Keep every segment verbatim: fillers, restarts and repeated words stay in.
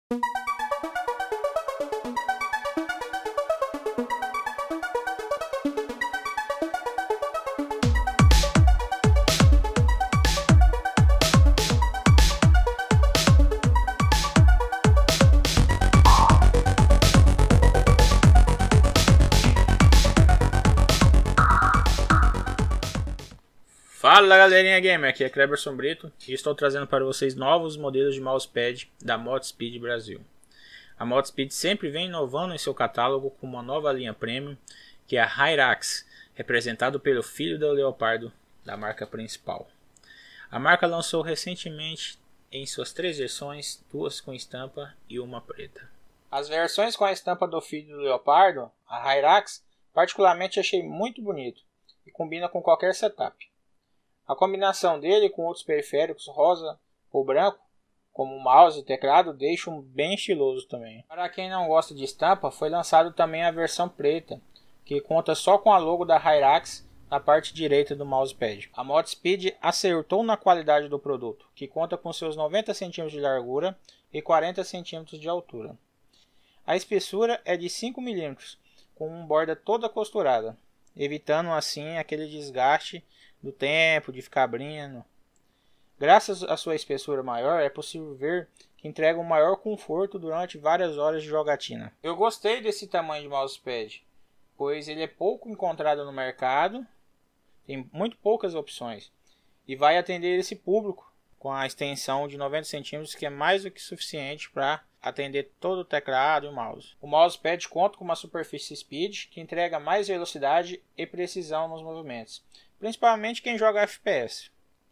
Fala galerinha gamer, aqui é Cleberson Brito e estou trazendo para vocês novos modelos de mousepad da Modspeed Brasil. A Modspeed sempre vem inovando em seu catálogo com uma nova linha premium, que é a Hyrax, representado pelo filho do leopardo da marca principal. A marca lançou recentemente em suas três versões, duas com estampa e uma preta. As versões com a estampa do filho do leopardo, a Hyrax, particularmente achei muito bonito e combina com qualquer setup. A combinação dele com outros periféricos rosa ou branco, como mouse e teclado, deixam bem estiloso também. Para quem não gosta de estampa, foi lançado também a versão preta, que conta só com a logo da Hyrax na parte direita do mousepad. A Modspeed acertou na qualidade do produto, que conta com seus noventa centímetros de largura e quarenta centímetros de altura. A espessura é de cinco milímetros, com uma borda toda costurada, evitando assim aquele desgaste do tempo de ficar abrindo. Graças à sua espessura maior, é possível ver que entrega um maior conforto durante várias horas de jogatina. Eu gostei desse tamanho de mousepad, pois ele é pouco encontrado no mercado, tem muito poucas opções e vai atender esse público com a extensão de noventa centímetros, que é mais do que suficiente para atender todo o teclado e o mouse. O mousepad conta com uma superfície Speed que entrega mais velocidade e precisão nos movimentos, principalmente quem joga F P S.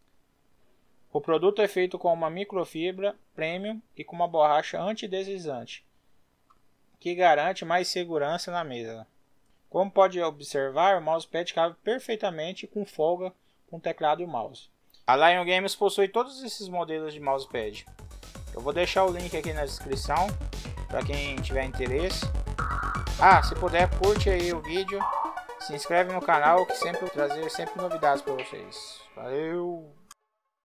O produto é feito com uma microfibra premium e com uma borracha antideslizante, que garante mais segurança na mesa. Como pode observar, o mousepad cabe perfeitamente com folga com o teclado e o mouse. A Lion Games possui todos esses modelos de mousepad. Eu vou deixar o link aqui na descrição para quem tiver interesse. Ah, se puder, curte aí o vídeo, se inscreve no canal, que sempre vou trazer sempre novidades para vocês. Valeu!